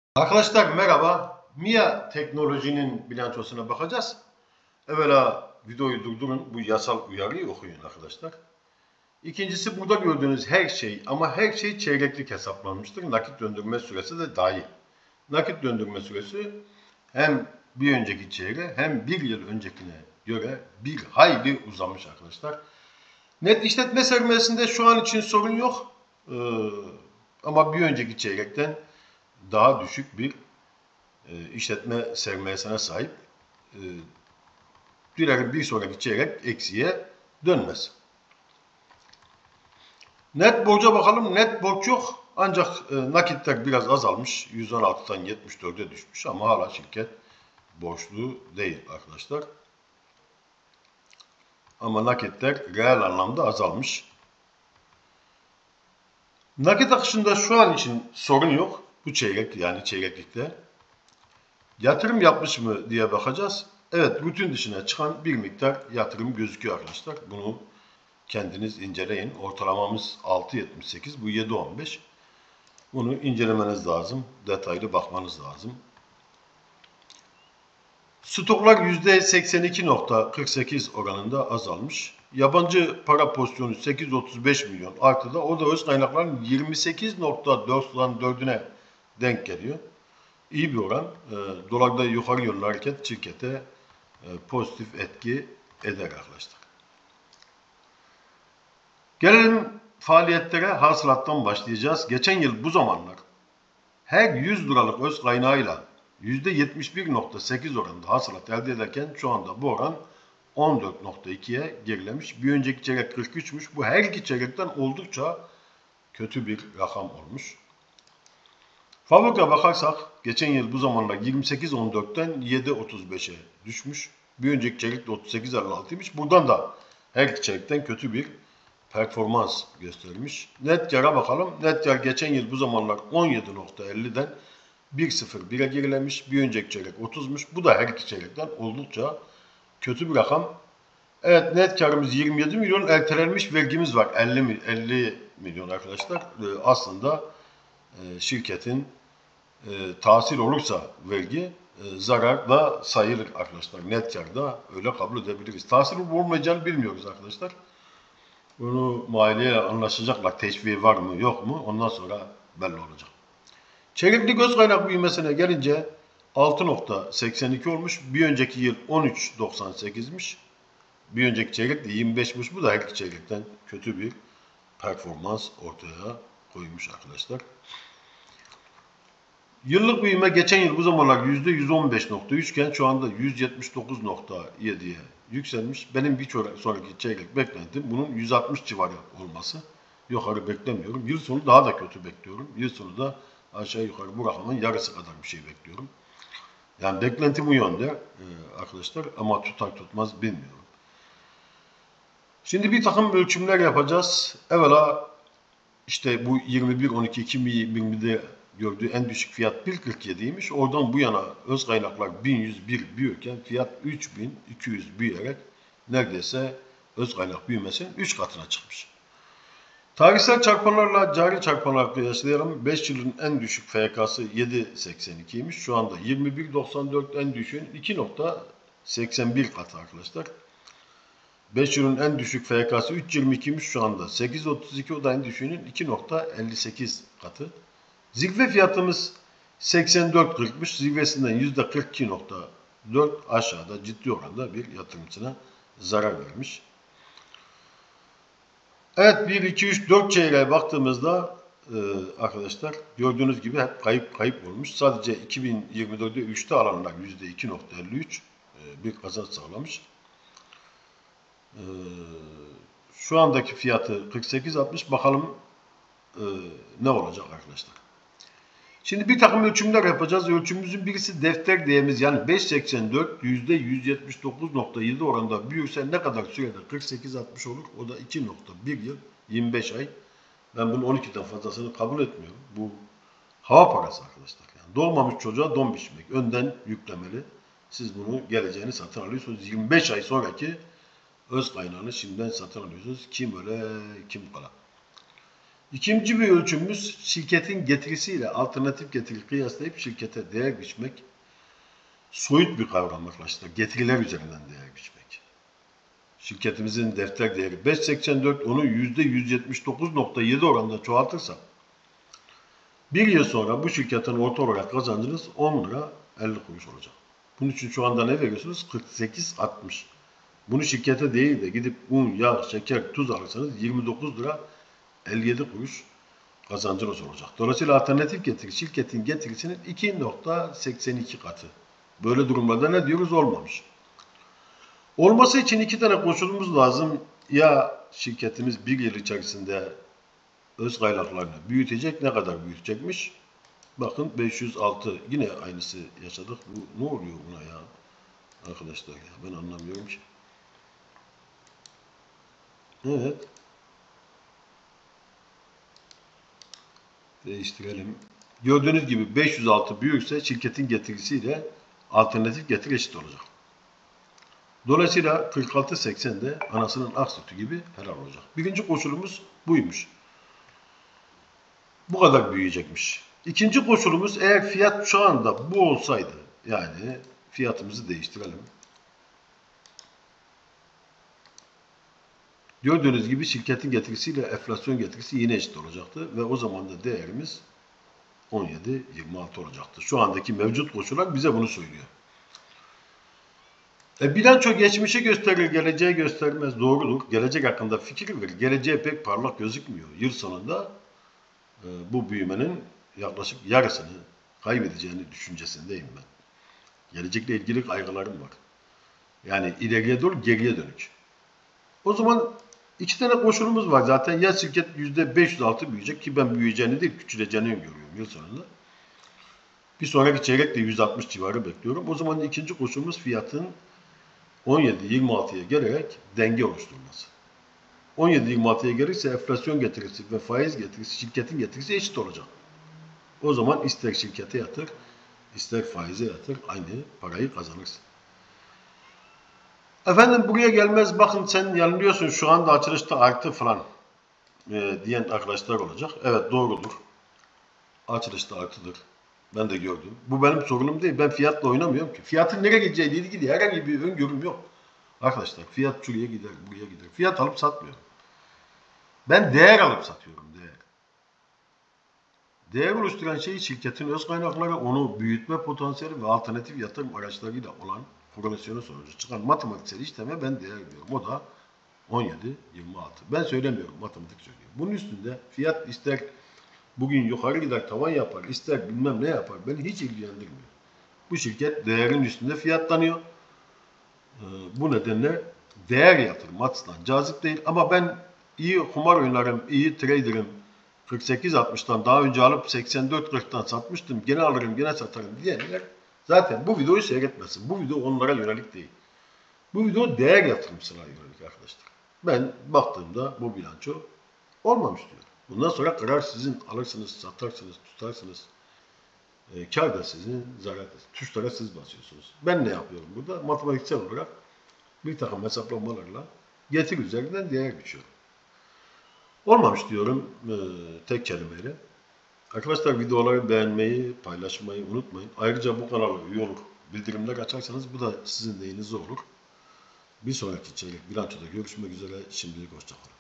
Arkadaşlar merhaba. MIA teknolojinin bilançosuna bakacağız. Evvela videoyu durdurun. Bu yasal uyarıyı okuyun arkadaşlar. İkincisi burada gördüğünüz her şey ama her şey çeyreklik hesaplanmıştır. Nakit döndürme süresi de dahil. Nakit döndürme süresi hem bir önceki çeyreğe hem bir yıl öncekine göre bir hayli uzamış arkadaşlar. Net işletme sermayesinde şu an için sorun yok. Ama bir önceki çeyrekten daha düşük bir işletme sermayesine sahip. Dilerim bir sonraki çeyrek eksiye dönmez. Net borca bakalım. Net borç yok. Ancak nakitler biraz azalmış. 116'dan 74'e düşmüş ama hala şirket borçlu değil arkadaşlar. Ama nakitler reel anlamda azalmış. Nakit akışında şu an için sorun yok. Bu çeyrek yani çeyreklikte. Yatırım yapmış mı diye bakacağız. Evet, rutin dışına çıkan bir miktar yatırım gözüküyor arkadaşlar. Bunu kendiniz inceleyin. Ortalamamız 6.78, bu 7.15. Bunu incelemeniz lazım. Detaylı bakmanız lazım. Stoklar %82.48 oranında azalmış. Yabancı para pozisyonu 835 milyon artıda. O da öz kaynakların 28.94'üne denk geliyor. İyi bir oran. Dolarda yukarı yönlü hareket şirkete pozitif etki eder arkadaşlar. Gelelim faaliyetlere, hasılattan başlayacağız. Geçen yıl bu zamanlar her 100 liralık öz kaynağıyla %71.8 oranında hasılat elde ederken şu anda bu oran 14.2'ye gerilemiş. Bir önceki çeyrek 43'müş. Bu her iki çeyrekten oldukça kötü bir rakam olmuş. Fabrika bakarsak geçen yıl bu zamanlar 28.14'ten 7.35'e düşmüş. Bir önceki çeyrekte 38.56'ymış. Buradan da her iki çeyrekten kötü bir performans göstermiş. Net kâra bakalım. Net kâr geçen yıl bu zamanlar 17.50'den 1.01'e gerilemiş. Bir önceki çeyrek 30'muş. Bu da her iki çeyrekten oldukça kötü bir rakam. Evet, net karımız 27 milyon, ertelenmiş vergimiz var 50 milyon arkadaşlar. Aslında şirketin tahsil olursa vergi zarar da sayılır arkadaşlar. Net karda öyle kabul edebiliriz. Tahsil olup olmayacağını bilmiyoruz arkadaşlar. Bunu maliyeyle anlaşacaklar. Teşviği var mı yok mu? Ondan sonra belli olacak. Çeyreklik öz kaynak büyümesine gelince 6.82 olmuş. Bir önceki yıl 13.98'miş. Bir önceki çeyrek de 25'miş. Bu da her iki çeyrekten kötü bir performans ortaya koymuş arkadaşlar. Yıllık büyüme geçen yıl bu zamanlar %115.3 iken şu anda 179.7'ye yükselmiş. Benim bir sonraki çeyrek beklentim bunun 160 civarı olması. Yukarı beklemiyorum. Yıl sonu daha da kötü bekliyorum. Yıl sonu da aşağı yukarı bu rakamın yarısı kadar bir şey bekliyorum. Yani beklentim bu yönde arkadaşlar ama tutar tutmaz bilmiyorum. Şimdi bir takım ölçümler yapacağız. Evvela işte bu 21.12.2020'de gördüğü en düşük fiyat 1.47'ymiş. Oradan bu yana öz kaynaklar 1101 büyürken fiyat 3200 büyüyerek neredeyse öz kaynak büyümesinin 3 katına çıkmış. Tarihsel çarpanlarla cari çarpanlar kıyaslayalım. 5 yılın en düşük FK'sı 7.82'ymiş. Şu anda 21.94 en düşüğün 2.81 katı arkadaşlar. 5 yılın en düşük FK'sı 3.22'ymiş şu anda. 8.32 o da en düşüğünün 2.58 katı. Zirve fiyatımız 84.40'mış. Zirvesinden %42.4 aşağıda ciddi oranda bir yatırımcısına zarar vermiş. Evet 1, 2, 3, 4 çeyreğe baktığımızda arkadaşlar gördüğünüz gibi hep kayıp olmuş. Sadece 2024'de 3'te alanlar %2.53 bir kazanç sağlamış. Şu andaki fiyatı 48.60. Bakalım ne olacak arkadaşlar. Şimdi bir takım ölçümler yapacağız. Ölçümümüzün birisi defter değerimiz yani 5.84 %179.7 oranında büyürse ne kadar sürede 48.60 olur? O da 2.1 yıl 25 ay. Ben bunun 12'den fazlasını kabul etmiyorum. Bu hava parası arkadaşlar. Yani doğmamış çocuğa don biçmek. Önden yüklemeli. Siz bunu geleceğini satın alıyorsunuz. 25 ay sonraki öz kaynağını şimdiden satın alıyorsunuz. Kim öle kim kala. İkinci bir ölçümümüz şirketin getirisiyle alternatif getiri kıyaslayıp şirkete değer biçmek. Soyut bir kavram arkadaşlar. Getiriler üzerinden değer biçmek. Şirketimizin defter değeri 5.84, onu %179.7 oranında çoğaltırsa bir yıl sonra bu şirketin orta olarak kazancınız 10 lira 50 kuruş olacak. Bunun için şu anda ne veriyorsunuz? 48.60. Bunu şirkete değil de gidip un, yağ, şeker, tuz alırsanız 29 lira 57 kuruş kazancınız olacak. Dolayısıyla alternatif getiri şirketin getirisinin 2.82 katı. Böyle durumlarda ne diyoruz? Olmamış. Olması için iki tane koşulumuz lazım. Ya şirketimiz bir yıl içerisinde öz kaynaklarını büyütecek. Ne kadar büyütecekmiş? Bakın 506. Yine aynısı yaşadık. Bu, ne oluyor buna ya? Arkadaşlar ya ben anlamıyorum ki. Evet. Değiştirelim. Gördüğünüz gibi 506 büyükse şirketin getirisiyle alternatif getiri eşit olacak. Dolayısıyla 46.80 de anasının ak sütü gibi helal olacak. Birinci koşulumuz buymuş. Bu kadar büyüyecekmiş. İkinci koşulumuz eğer fiyat şu anda bu olsaydı, yani fiyatımızı değiştirelim. Gördüğünüz gibi şirketin getirisiyle enflasyon getirisi yine eşit olacaktı ve o zaman da değerimiz 17.26 olacaktı. Şu andaki mevcut koşullar bize bunu söylüyor. Bilanço geçmişi gösterir, geleceği göstermez. Doğrudur. Gelecek hakkında fikir verir. Geleceğe pek parlak gözükmüyor. Yıl sonunda bu büyümenin yaklaşık yarısını kaybedeceğini düşüncesindeyim ben. Gelecekle ilgili kaygılarım var. Yani ileriye doğru geriye dönük. O zaman iki tane koşulumuz var zaten. Ya şirket %506 büyüyecek ki ben büyüyeceğini değil küçüleceğini öngörüyorum yıl sonunda. Bir sonraki çeyrekte 160 civarı bekliyorum. O zaman ikinci koşulumuz fiyatın 17-26'ya gelerek denge oluşturması. 17-26'ya gelirse enflasyon getirisi ve faiz getirisi şirketin getirisi eşit olacak. O zaman ister şirkete yatır, ister faize yatır, aynı parayı kazanırsın. Efendim buraya gelmez bakın sen yanılıyorsun şu anda açılışta arttı falan diyen arkadaşlar olacak. Evet doğrudur. Açılışta artıdır. Ben de gördüm. Bu benim sorunum değil. Ben fiyatla oynamıyorum ki. Fiyatın nereye gideceğiyle ilgili herhangi bir öngörüm yok. Arkadaşlar fiyat şuraya gider, buraya gider. Fiyat alıp satmıyorum. Ben değer alıp satıyorum, değer. Değer oluşturan şey şirketin öz kaynakları, onu büyütme potansiyeli ve alternatif yatırım araçlarıyla olan korelasyonu sonucu çıkan matematiksel işleme ben değer diyorum. O da 17-26. Ben söylemiyorum, matematik söylüyor. Bunun üstünde fiyat ister bugün yukarı gider tavan yapar, ister bilmem ne yapar, beni hiç ilgilendirmiyor. Bu şirket değerin üstünde fiyatlanıyor. Bu nedenle değer yatırım açısından cazip değil. Ama ben iyi kumar oynarım, iyi trader'ım, 48-60'tan daha önce alıp 84-40'tan satmıştım, gene alırım, gene satarım diyenler zaten bu videoyu seyretmesin. Bu video onlara yönelik değil. Bu video değer yatırımcısına yönelik arkadaşlar. Ben baktığımda bu bilanço olmamış diyor. Bundan sonra karar sizin. Alırsınız, satarsınız, tutarsınız. Kar da sizin, zarar da sizin. Tuşlara siz basıyorsunuz. Ben ne yapıyorum burada? Matematiksel olarak bir takım hesaplamalarla getir üzerinden değer biçiyorum. Olmamış diyorum tek kelimeyle. Arkadaşlar videoları beğenmeyi, paylaşmayı unutmayın. Ayrıca bu kanala üye olur, bildirimler açarsanız bu da sizin neyinize olur. Bir sonraki çeyrek bilançoda görüşmek üzere. Şimdilik hoşçakalın.